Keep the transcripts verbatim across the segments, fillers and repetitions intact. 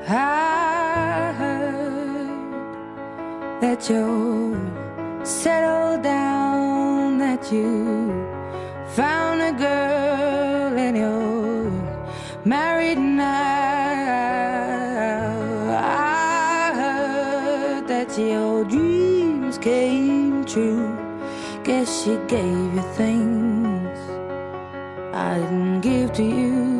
I heard that you're settled down, that you found a girl and you're married now. I heard that your dreams came true. Guess she gave you things I didn't give to you.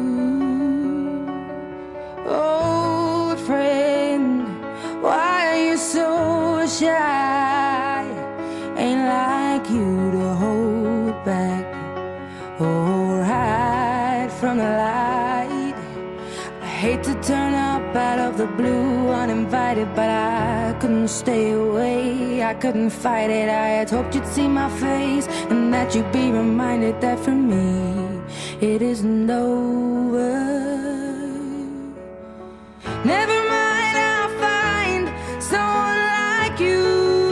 Oh, friend, why are you so shy? Ain't like you to hold back or hide from the light. I hate to turn up out of the blue uninvited, but I couldn't stay away, I couldn't fight it. I had hoped you'd see my face and that you'd be reminded that for me it isn't over. Never mind, I'll find someone like you.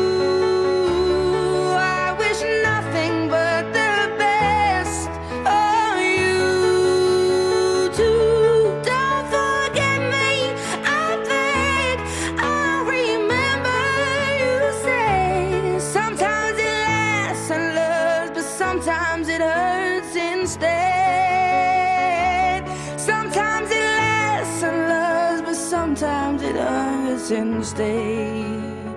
I wish nothing but the best for you too. Don't forget me, I beg. I remember you say sometimes it lasts and loves, but sometimes it hurts instead. Sometimes it lasts and loves, but sometimes it hurts instead.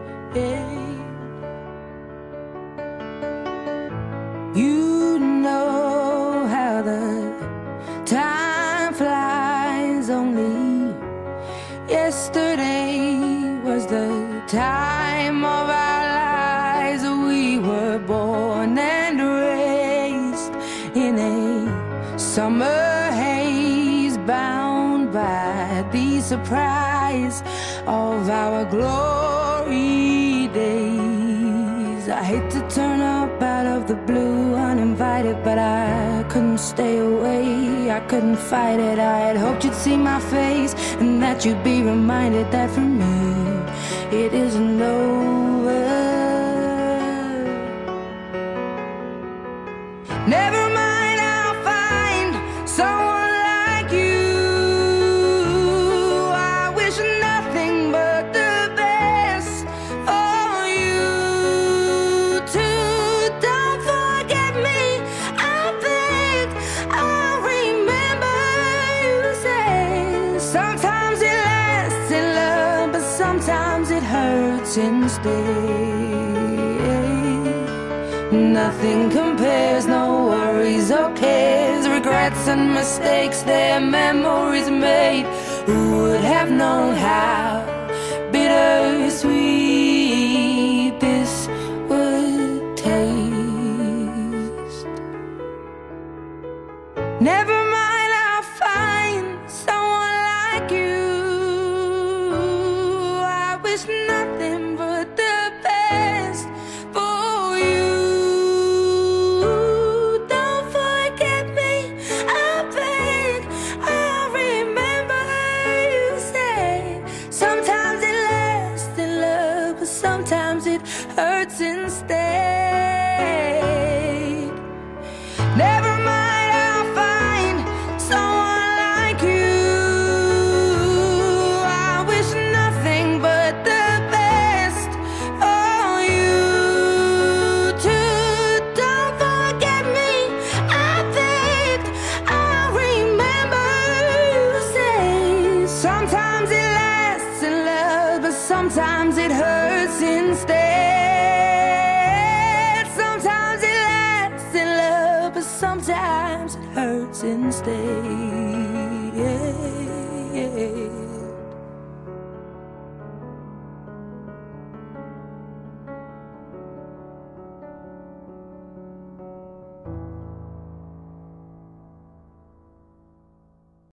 You know how the time flies. Only yesterday was the time of our lives. We were born and raised in a summer haze, bound by the surprise of our glory days. I hate to turn up out of the blue uninvited, but I couldn't stay away, I couldn't fight it. I had hoped you'd see my face and that you'd be reminded that for me it isn't over. Never mind, I'll find someone like you. I wish nothing but the best for you too. Don't forget me, I beg. I remember you say sometimes it lasts in love, but sometimes it hurts instead. Nothing compares, no worries or cares, regrets and mistakes, their memories made. Who would have known how bittersweet this would taste? Never mind, I'll find someone like you. I wish nothing but the best for you. Don't forget me, I beg. I remember you say sometimes it lasts in love, but sometimes it hurts instead. Never mind, I'll find someone like you. I wish nothing but the best for you too. Don't forget me, I beg. I remember you say sometimes it lasts in love, but sometimes it hurts instead. Sometimes it lasts in love, but sometimes it hurts instead.